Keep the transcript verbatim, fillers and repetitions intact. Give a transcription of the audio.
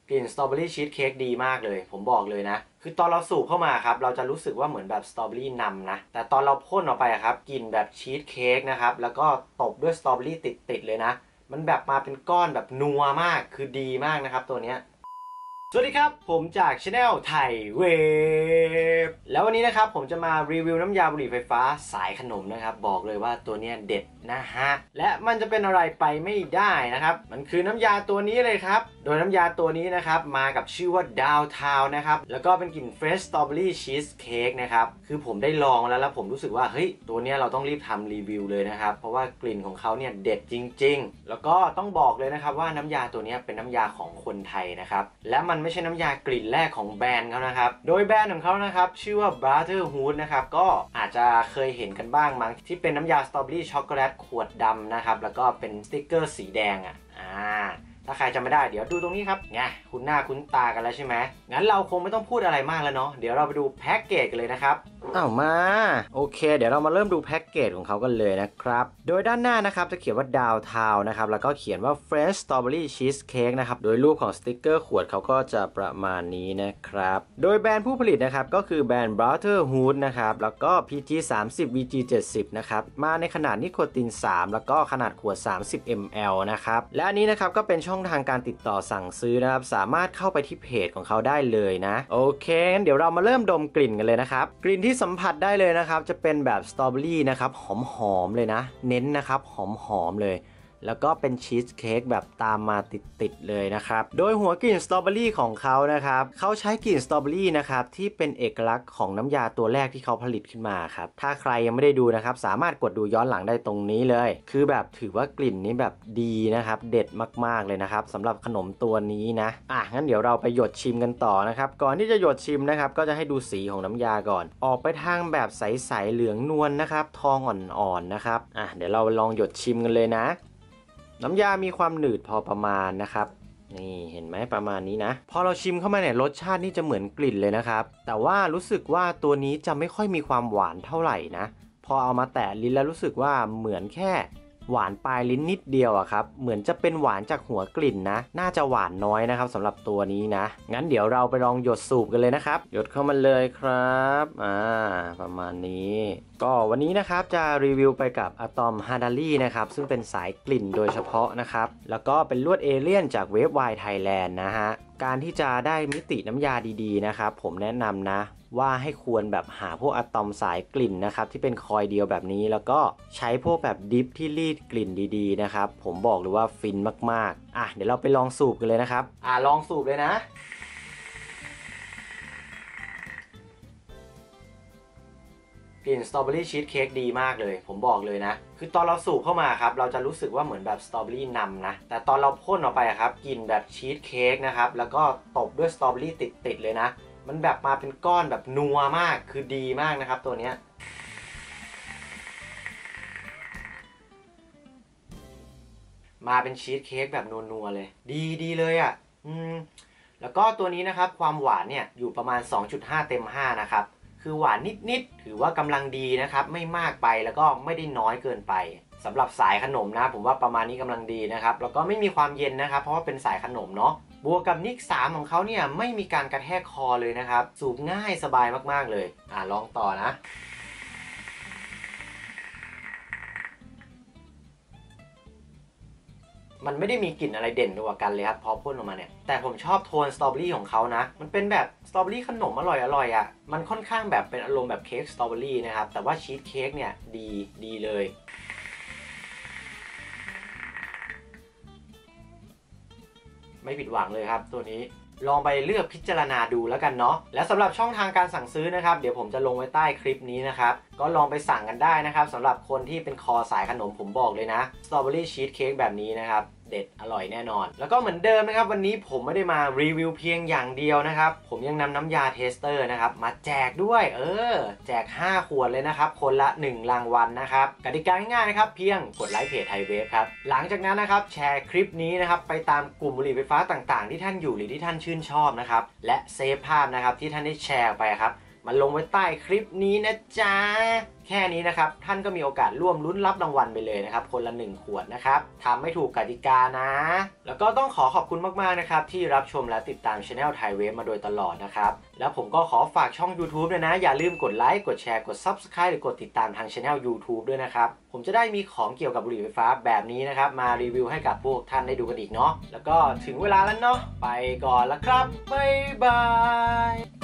กลิ่นสตรอเบอรี่ชีสเค้กดีมากเลยผมบอกเลยนะคือตอนเราสูบเข้ามาครับเราจะรู้สึกว่าเหมือนแบบสตรอเบอรี่นำนะแต่ตอนเราพ่นออกไปครับกลิ่นแบบชีสเค้กนะครับแล้วก็ตบด้วยสตรอเบอรี่ติดๆเลยนะมันแบบมาเป็นก้อนแบบนัวมากคือดีมากนะครับตัวเนี้ยสวัสดีครับผมจาก Channel ไทยเวฟแล้ววันนี้นะครับผมจะมารีวิวน้ำยาบุหรี่ไฟฟ้าสายขนมนะครับบอกเลยว่าตัวนี้เด็ดนะฮะและมันจะเป็นอะไรไปไม่ได้นะครับมันคือน้ำยาตัวนี้เลยครับโดยน้ำยาตัวนี้นะครับมากับชื่อว่า Downtown นะครับแล้วก็เป็นกลิ่น Fresh Strawberry Cheesecake นะครับคือผมได้ลองแล้วแล้วผมรู้สึกว่าเฮ้ยตัวนี้เราต้องรีบทำรีวิวเลยนะครับเพราะว่ากลิ่นของเขาเนี่ยเด็ดจริงๆแล้วก็ต้องบอกเลยนะครับว่าน้ำยาตัวนี้เป็นน้ำยาของคนไทยนะครับและมันไม่ใช่น้ำยากลิ่นแรกของแบรนด์เขานะครับโดยแบรนด์ของเขานะครับชื่อว่า Brotherhood นะครับก็อาจจะเคยเห็นกันบ้างมั้งที่เป็นน้ำยาสตรอเบอรี่ช็อกโกแลตขวดดำนะครับแล้วก็เป็นสติ๊กเกอร์สีแดงอ่ะอ่าถ้าใครจำไม่ได้เดี๋ยวดูตรงนี้ครับไงคุ้นหน้าคุ้นตากันแล้วใช่ไหมงั้นเราคงไม่ต้องพูดอะไรมากแล้วเนาะเดี๋ยวเราไปดูแพ็กเกจกันเลยนะครับอ้าวมาโอเคเดี๋ยวเรามาเริ่มดูแพ็กเกจของเขากันเลยนะครับโดยด้านหน้านะครับจะเขียนว่า Downtown นะครับแล้วก็เขียนว่า Fresh Strawberry Cheesecake นะครับโดยรูปของสติ๊กเกอร์ขวดเขาก็จะประมาณนี้นะครับโดยแบรนด์ผู้ผลิตนะครับก็คือแบรนด์ Brotherhood นะครับแล้วก็ พี จี สามสิบ วี จี เจ็ดสิบ นะครับมาในขนาดนิโคตินสามแล้วก็ขนาดขวดสามสิบมิลลิลิตร นะครับและอันนี้นะครับก็เป็นช่องทางการติดต่อสั่งซื้อนะครับสามารถเข้าไปที่เพจของเขาได้เลยนะโอเคงั้นเดี๋ยวเรามาเริ่มดมกลิ่นกันเลยนะครับกลิ่นที่สัมผัสได้เลยนะครับจะเป็นแบบสตรอเบอรี่นะครับหอมๆเลยนะเน้นนะครับหอมๆเลยแล้วก็เป็นชีสเค้กแบบตามมาติดๆเลยนะครับโดยหัวกลิ่นสตรอเบอรี่ของเขานะครับเขาใช้กลิ่นสตรอเบอรี่นะครับที่เป็นเอกลักษณ์ของน้ำยาตัวแรกที่เขาผลิตขึ้นมาครับถ้าใครยังไม่ได้ดูนะครับสามารถกดดูย้อนหลังได้ตรงนี้เลยคือแบบถือว่ากลิ่นนี้แบบดีนะครับเด็ดมากๆเลยนะครับสำหรับขนมตัวนี้นะอ่ะงั้นเดี๋ยวเราไปหยดชิมกันต่อนะครับก่อนที่จะหยดชิมนะครับก็จะให้ดูสีของน้ำยาก่อนออกไปทางแบบใสๆเหลืองนวลนะครับทองอ่อนๆนะครับอ่ะเดี๋ยวเราลองหยดชิมกันเลยนะน้ำยามีความหนืดพอประมาณนะครับนี่เห็นไหมประมาณนี้นะพอเราชิมเข้ามาเนี่ยรสชาตินี่จะเหมือนกลิ่นเลยนะครับแต่ว่ารู้สึกว่าตัวนี้จะไม่ค่อยมีความหวานเท่าไหร่นะพอเอามาแตะลิ้นแล้วรู้สึกว่าเหมือนแค่หวานปลายลิ้นนิดเดียวอะครับเหมือนจะเป็นหวานจากหัวกลิ่นนะน่าจะหวานน้อยนะครับสำหรับตัวนี้นะงั้นเดี๋ยวเราไปลองหยดสูบกันเลยนะครับหยดเข้ามาเลยครับอ่าประมาณนี้ก็วันนี้นะครับจะรีวิวไปกับอะตอมฮาร์ดารี่นะครับซึ่งเป็นสายกลิ่นโดยเฉพาะนะครับแล้วก็เป็นลวดเอเลี่ยนจากเวฟไวน์ไทยแลนด์นะฮะการที่จะได้มิติน้ำยาดีๆนะครับผมแนะนำนะว่าให้ควรแบบหาพวกอะตอมสายกลิ่นนะครับที่เป็นคอยเดียวแบบนี้แล้วก็ใช้พวกแบบดิฟที่รีดกลิ่นดีๆนะครับผมบอกเลยว่าฟินมากๆอ่ะเดี๋ยวเราไปลองสูบกันเลยนะครับอ่ะลองสูบเลยนะกลิ่นสตรอเบอรี่ชีสเค้กดีมากเลยผมบอกเลยนะคือตอนเราสูบเข้ามาครับเราจะรู้สึกว่าเหมือนแบบสตรอเบอรี่นำนะแต่ตอนเราพ่นออกไปครับกลิ่นแบบชีสเค้กนะครับแล้วก็ตบด้วยสตรอเบอรี่ติดๆเลยนะมันแบบมาเป็นก้อนแบบนัวมากคือดีมากนะครับตัวเนี้ยมาเป็นชีสเค้กแบบนัวๆเลยดีดีเลยอ่ะอืมแล้วก็ตัวนี้นะครับความหวานเนี่ยอยู่ประมาณ สองจุดห้า เต็มห้านะครับคือหวานนิดๆถือว่ากำลังดีนะครับไม่มากไปแล้วก็ไม่ได้น้อยเกินไปสำหรับสายขนมนะผมว่าประมาณนี้กำลังดีนะครับแล้วก็ไม่มีความเย็นนะครับเพราะว่าเป็นสายขนมเนาะบวกกับนิกสามของเขาเนี่ยไม่มีการกระแทกคอเลยนะครับสูบง่ายสบายมากๆเลยอ่ะลองต่อนะมันไม่ได้มีกลิ่นอะไรเด่นกว่ากันเลยครับพอพ่นออกมาเนี่ยแต่ผมชอบโทนสตรอเบอรี่ของเขานะมันเป็นแบบสตรอเบอรี่ขนมอร่อยอร่อยอ่ะมันค่อนข้างแบบเป็นอารมณ์แบบเค้กสตรอเบอรี่นะครับแต่ว่าชีสเค้กเนี่ยดีดีเลยไม่ผิดหวังเลยครับตัวนี้ลองไปเลือกพิจารณาดูแล้วกันเนาะและสำหรับช่องทางการสั่งซื้อนะครับเดี๋ยวผมจะลงไว้ใต้คลิปนี้นะครับก็ลองไปสั่งกันได้นะครับสำหรับคนที่เป็นคอสายขนมผมบอกเลยนะสตรอเบอรี่ชีสเค้กแบบนี้นะครับเด็ดอร่อยแน่นอนแล้วก็เหมือนเดิมนะครับวันนี้ผมไม่ได้มารีวิวเพียงอย่างเดียวนะครับผมยังนำน้ำยาเทสเตอร์นะครับมาแจกด้วยเออแจกห้าขวดเลยนะครับคนละหนึ่งรางวัลนะครับกติกาง่ายๆนะครับเพียงกดไลค์เพจไทยเวฟครับหลังจากนั้นนะครับแชร์คลิปนี้นะครับไปตามกลุ่มบุหรี่ไฟฟ้าต่างๆที่ท่านอยู่หรือที่ท่านชื่นชอบนะครับและเซฟภาพนะครับที่ท่านได้แชร์ไปครับมันลงไว้ใต้คลิปนี้นะจ๊ะแค่นี้นะครับท่านก็มีโอกาสร่วมลุ้นรับรางวัลไปเลยนะครับคนละหนึ่งขวดนะครับทำไม่ถูกกติกานะแล้วก็ต้องขอขอบคุณมากๆนะครับที่รับชมและติดตาม Channel Thai Wave มาโดยตลอดนะครับแล้วผมก็ขอฝากช่อง YouTube ด้วยนะอย่าลืมกดไลค์กดแชร์กด Subscribe หรือกดติดตามทาง Channel YouTube ด้วยนะครับผมจะได้มีของเกี่ยวกับบุหรี่ไฟฟ้าแบบนี้นะครับมารีวิวให้กับพวกท่านได้ดูกันอีกเนาะแล้วก็ถึงเวลาแล้วเนาะไปก่อนละครับบ๊ายบาย